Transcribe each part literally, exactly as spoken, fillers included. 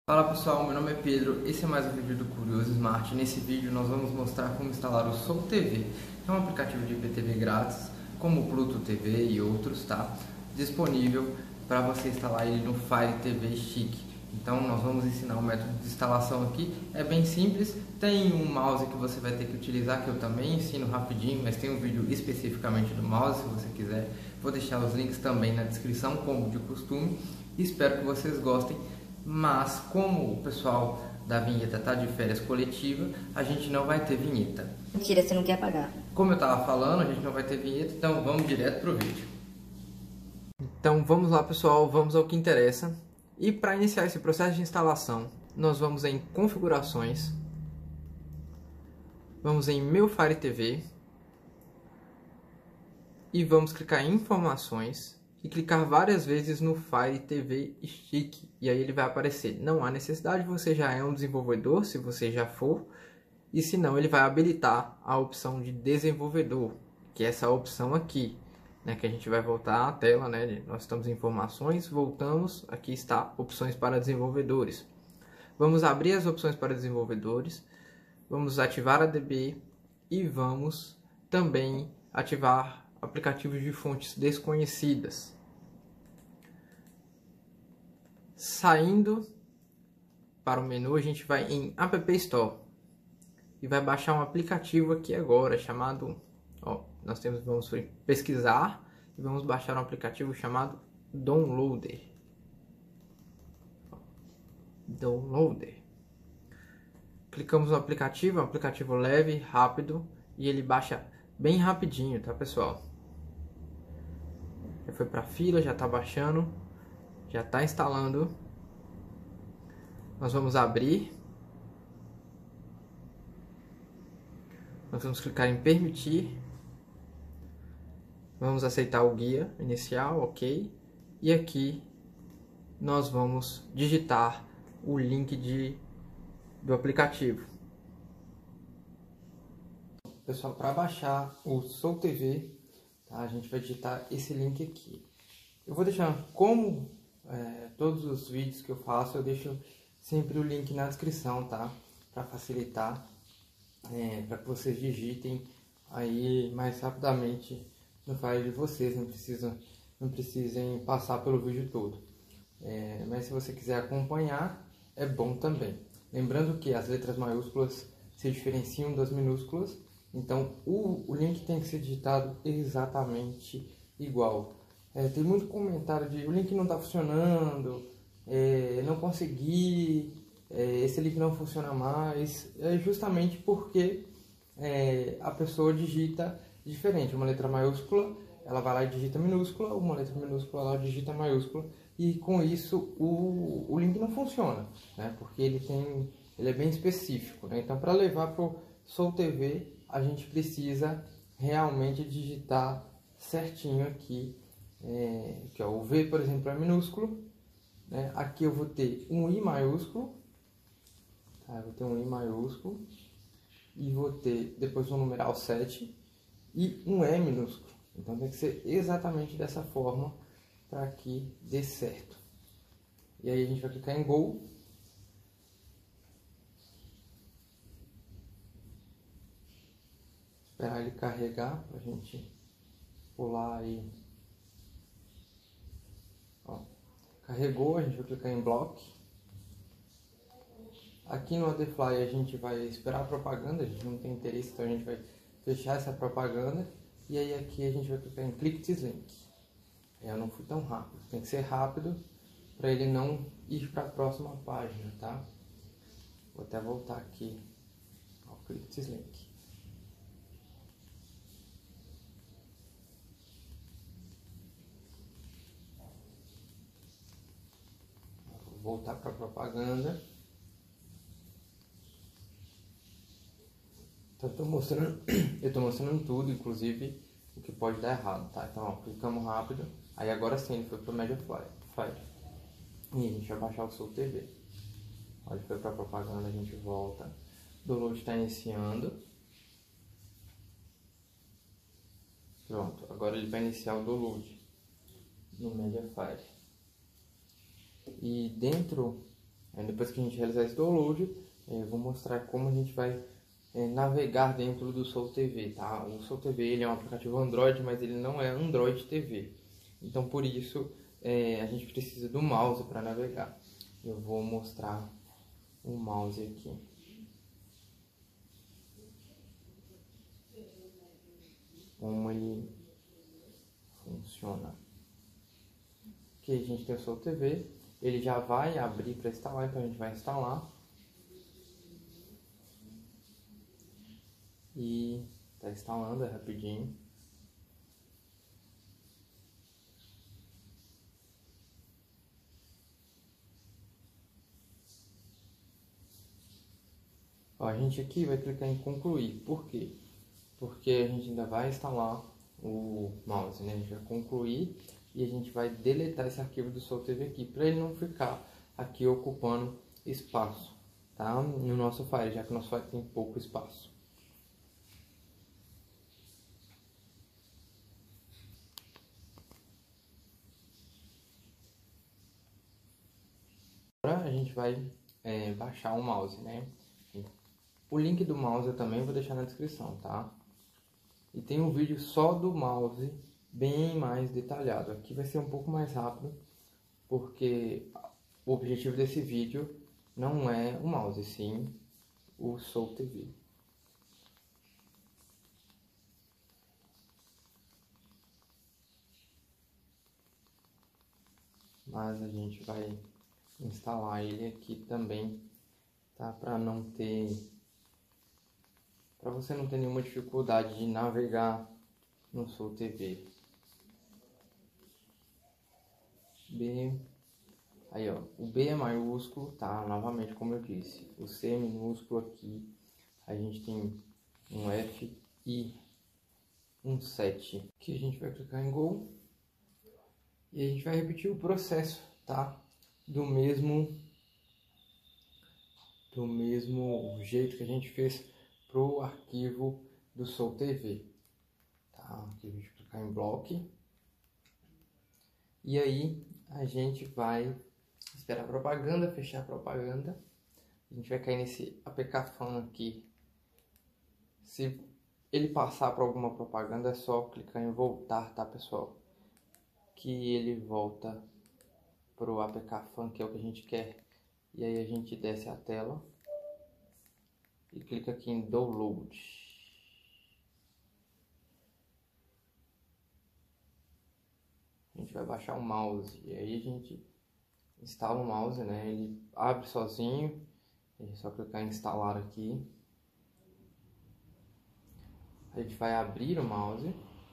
Fala pessoal, meu nome é Pedro, esse é mais um vídeo do Curioso Smart. Nesse vídeo nós vamos mostrar como instalar o Sol T V, que é um aplicativo de I P T V grátis, como o Pluto T V e outros, tá? Disponível para você instalar ele no Fire T V Stick. Então nós vamos ensinar o método de instalação aqui, é bem simples, tem um mouse que você vai ter que utilizar, que eu também ensino rapidinho, mas tem um vídeo especificamente do mouse, se você quiser. Vou deixar os links também na descrição, como de costume, espero que vocês gostem. Mas como o pessoal da vinheta está de férias coletiva, a gente não vai ter vinheta. Mentira, você não quer pagar. Como eu estava falando, a gente não vai ter vinheta, então vamos direto pro vídeo. Então vamos lá pessoal, vamos ao que interessa. E para iniciar esse processo de instalação, nós vamos em configurações, vamos em meu Fire T V e vamos clicar em informações e clicar várias vezes no Fire T V Stick, e aí ele vai aparecer. Não há necessidade, você já é um desenvolvedor, se você já for, e se não, ele vai habilitar a opção de desenvolvedor, que é essa opção aqui, né, que a gente vai voltar à tela, né, nós estamos em informações, voltamos, aqui está opções para desenvolvedores. Vamos abrir as opções para desenvolvedores, vamos ativar a D B e vamos também ativar aplicativos de fontes desconhecidas. Saindo para o menu, a gente vai em App Store e vai baixar um aplicativo aqui agora chamado, ó, nós temos, vamos pesquisar e vamos baixar um aplicativo chamado Downloader. Downloader. Clicamos no aplicativo, é um aplicativo leve, rápido e ele baixa bem rapidinho, tá pessoal? Já foi para fila, já está baixando, já está instalando. Nós vamos abrir. Nós vamos clicar em permitir. Vamos aceitar o guia inicial, ok. E aqui nós vamos digitar o link de, do aplicativo. Pessoal, para baixar o Sol T V, tá, a gente vai digitar esse link aqui. Eu vou deixar, como é, todos os vídeos que eu faço, eu deixo sempre o link na descrição, tá? Para facilitar, é, para que vocês digitem aí mais rapidamente no file de vocês, não precisam, não precisem passar pelo vídeo todo. É, mas se você quiser acompanhar, é bom também. Lembrando que as letras maiúsculas se diferenciam das minúsculas, então o, o link tem que ser digitado exatamente igual. É, tem muito comentário de o link não está funcionando, é, não consegui, é, esse link não funciona mais. É justamente porque é, a pessoa digita diferente. Uma letra maiúscula, ela vai lá e digita minúscula, uma letra minúscula, ela digita maiúscula, e com isso o, o link não funciona, né? Porque ele, tem, ele é bem específico, né? Então, para levar para o Sol T V, a gente precisa realmente digitar certinho aqui, é, que ó, o V, por exemplo, é minúsculo, né? Aqui eu vou ter um I maiúsculo, tá? Eu vou ter um I maiúsculo e vou ter depois um numeral sete e um E minúsculo. Então tem que ser exatamente dessa forma para que dê certo. E aí a gente vai clicar em Go. Esperar ele carregar para a gente pular aí. Ó, carregou, a gente vai clicar em Block. Aqui no Adfly a gente vai esperar a propaganda, a gente não tem interesse, então a gente vai fechar essa propaganda. E aí aqui a gente vai clicar em Click this Link. Eu não fui tão rápido, tem que ser rápido para ele não ir para a próxima página, tá? Vou até voltar aqui ao Click this Link. Vou voltar para a propaganda. Então, eu estou mostrando, eu tô mostrando tudo, inclusive o que pode dar errado, tá? Então, ó, clicamos rápido, aí agora sim ele foi para o Mediafire. E a gente vai baixar o Sol T V. Ó, ele foi para a propaganda, a gente volta. O download está iniciando. Pronto, agora ele vai iniciar o download no Mediafire. E dentro Aí depois que a gente realizar esse download, eu vou mostrar como a gente vai é, navegar dentro do Sol T V, tá? O Sol T V ele é um aplicativo Android, mas ele não é Android T V. Então por isso é, a gente precisa do mouse para navegar. Eu vou mostrar o mouse aqui. Como ele funciona. Aqui a gente tem o Sol T V, ele já vai abrir para instalar, então a gente vai instalar. E tá instalando, é rapidinho. Ó, a gente aqui vai clicar em concluir. Por quê? Porque a gente ainda vai instalar o mouse, né? A gente vai concluir e a gente vai deletar esse arquivo do Sol T V aqui, para ele não ficar aqui ocupando espaço, tá? No nosso file, já que o nosso file tem pouco espaço. Agora a gente vai é, baixar o mouse, né? O link do mouse eu também vou deixar na descrição, tá? E tem um vídeo só do mouse, bem mais detalhado. Aqui vai ser um pouco mais rápido, porque o objetivo desse vídeo não é o mouse, sim o Sol T V. Mas a gente vai instalar ele aqui também, tá? Para não ter, para você não ter nenhuma dificuldade de navegar no Sol T V. B, aí ó, o B é maiúsculo, tá? Novamente, como eu disse, o C é minúsculo aqui, a gente tem um F e um sete. Aqui a gente vai clicar em Go e a gente vai repetir o processo, tá? Do mesmo do mesmo jeito que a gente fez pro arquivo do Sol T V, tá? Aqui a gente vai clicar em Block e aí a gente vai esperar a propaganda, fechar a propaganda. A gente vai cair nesse A P K Fan aqui. Se ele passar por alguma propaganda, é só clicar em voltar, tá, pessoal? Que ele volta pro A P K Fan, que é o que a gente quer. E aí a gente desce a tela e clica aqui em Download. A gente vai baixar o mouse e aí a gente instala o mouse, né? Ele abre sozinho, é só clicar em instalar aqui. A gente vai abrir o mouse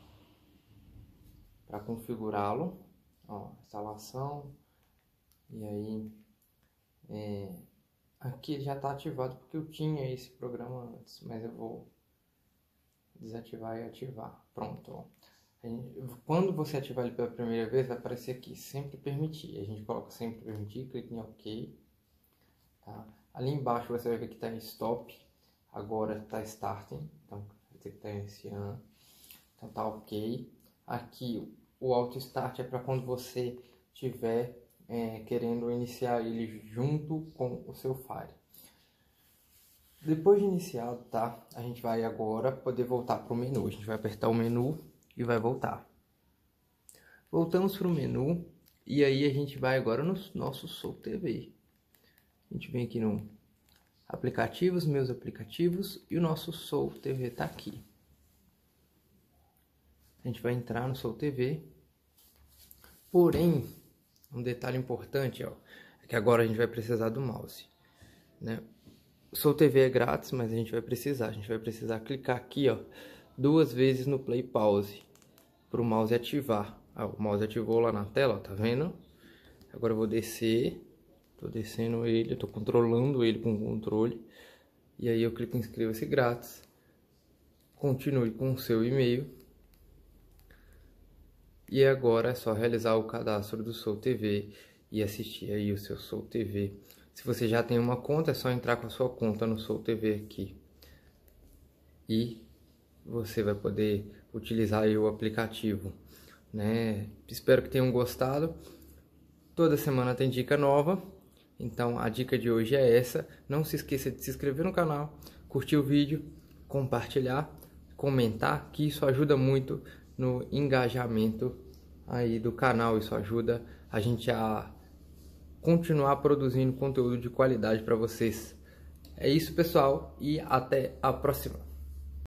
para configurá-lo, ó, instalação, e aí é, aqui ele já está ativado porque eu tinha esse programa antes, mas eu vou desativar e ativar. Pronto, ó. Quando você ativar ele pela primeira vez, vai aparecer aqui, sempre permitir. A gente coloca sempre permitir, clica em OK. Tá? Ali embaixo você vai ver que está em Stop, agora está Starting, então vai ter que estar iniciando. Então tá OK. Aqui o Auto Start é para quando você estiver é, querendo iniciar ele junto com o seu Fire. Depois de iniciado, tá? A gente vai agora poder voltar para o menu. A gente vai apertar o menu e vai voltar. Voltamos para o menu e aí a gente vai agora no nosso Sol T V. A gente vem aqui no aplicativos, meus aplicativos, e o nosso Sol T V tá aqui. A gente vai entrar no Sol T V. Porém, um detalhe importante, ó, é que agora a gente vai precisar do mouse, né? O Sol T V é grátis, mas a gente vai precisar, a gente vai precisar clicar aqui, ó, duas vezes no Play Pause para o mouse ativar. Ah, o mouse ativou lá na tela, ó, tá vendo? Agora eu vou descer, tô descendo ele, eu tô controlando ele com o controle, e aí eu clico em inscreva-se grátis, continue com o seu e-mail, e agora é só realizar o cadastro do Sol T V e assistir aí o seu Sol T V. Se você já tem uma conta, é só entrar com a sua conta no Sol T V aqui. E você vai poder utilizar aí o aplicativo, né? Espero que tenham gostado. Toda semana tem dica nova. Então a dica de hoje é essa. Não se esqueça de se inscrever no canal, curtir o vídeo, compartilhar, comentar, que isso ajuda muito no engajamento aí do canal. Isso ajuda a gente a continuar produzindo conteúdo de qualidade para vocês. É isso, pessoal, e até a próxima.